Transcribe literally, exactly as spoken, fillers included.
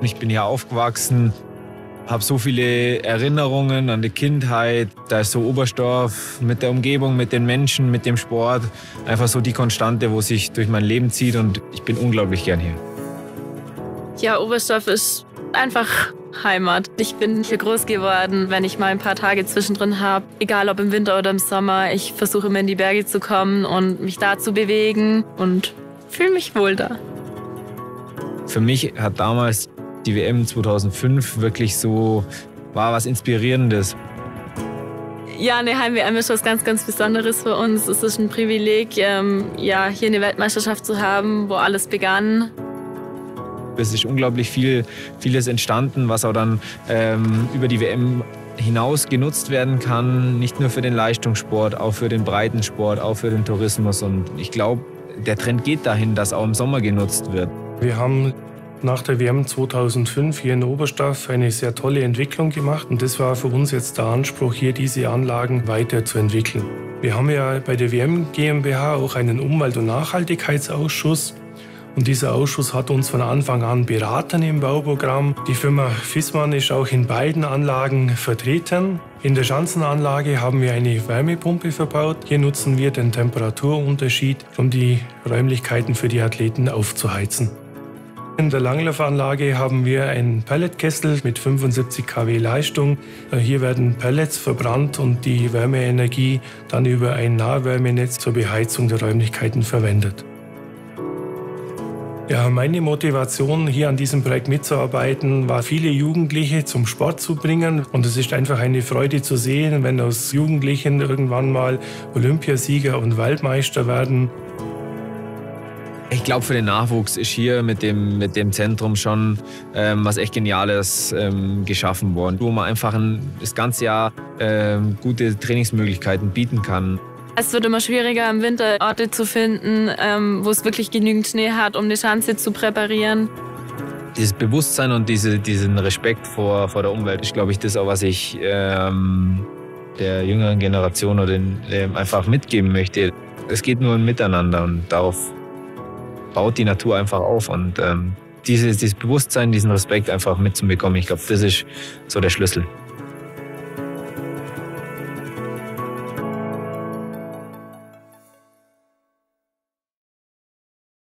Ich bin hier aufgewachsen, habe so viele Erinnerungen an die Kindheit. Da ist so Oberstdorf mit der Umgebung, mit den Menschen, mit dem Sport. Einfach so die Konstante, wo sich durch mein Leben zieht und ich bin unglaublich gern hier. Ja, Oberstdorf ist einfach Heimat. Ich bin hier groß geworden, wenn ich mal ein paar Tage zwischendrin habe. Egal ob im Winter oder im Sommer, ich versuche immer in die Berge zu kommen und mich da zu bewegen und fühle mich wohl da. Für mich hat damals die W M zweitausendfünf wirklich so, war was Inspirierendes. Ja, eine Heim-W M ist was ganz, ganz Besonderes für uns. Es ist ein Privileg, ähm, ja, hier eine Weltmeisterschaft zu haben, wo alles begann. Es ist unglaublich viel, vieles entstanden, was auch dann ähm, über die W M hinaus genutzt werden kann. Nicht nur für den Leistungssport, auch für den Breitensport, auch für den Tourismus. Und ich glaube, der Trend geht dahin, dass auch im Sommer genutzt wird. Wir haben nach der W M zweitausendfünf hier in Oberstdorf eine sehr tolle Entwicklung gemacht. Und das war für uns jetzt der Anspruch, hier diese Anlagen weiterzuentwickeln. Wir haben ja bei der W M GmbH auch einen Umwelt- und Nachhaltigkeitsausschuss. Und dieser Ausschuss hat uns von Anfang an beraten im Bauprogramm. Die Firma Viessmann ist auch in beiden Anlagen vertreten. In der Schanzenanlage haben wir eine Wärmepumpe verbaut. Hier nutzen wir den Temperaturunterschied, um die Räumlichkeiten für die Athleten aufzuheizen. In der Langlaufanlage haben wir einen Pelletkessel mit fünfundsiebzig Kilowatt Leistung. Hier werden Pellets verbrannt und die Wärmeenergie dann über ein Nahwärmenetz zur Beheizung der Räumlichkeiten verwendet. Ja, meine Motivation, hier an diesem Projekt mitzuarbeiten, war, viele Jugendliche zum Sport zu bringen. Und es ist einfach eine Freude zu sehen, wenn aus Jugendlichen irgendwann mal Olympiasieger und Weltmeister werden. Ich glaube, für den Nachwuchs ist hier mit dem, mit dem Zentrum schon ähm, was echt Geniales ähm, geschaffen worden, wo man einfach ein, das ganze Jahr ähm, gute Trainingsmöglichkeiten bieten kann. Es wird immer schwieriger, im Winter Orte zu finden, ähm, wo es wirklich genügend Schnee hat, um eine Schanze zu präparieren. Dieses Bewusstsein und diese, diesen Respekt vor, vor der Umwelt ist, glaube ich, das auch, was ich ähm, der jüngeren Generation oder den, ähm, einfach mitgeben möchte. Es geht nur ein Miteinander und darauf baut die Natur einfach auf. Und ähm, dieses, dieses Bewusstsein, diesen Respekt einfach mitzubekommen, ich glaube, das ist so der Schlüssel.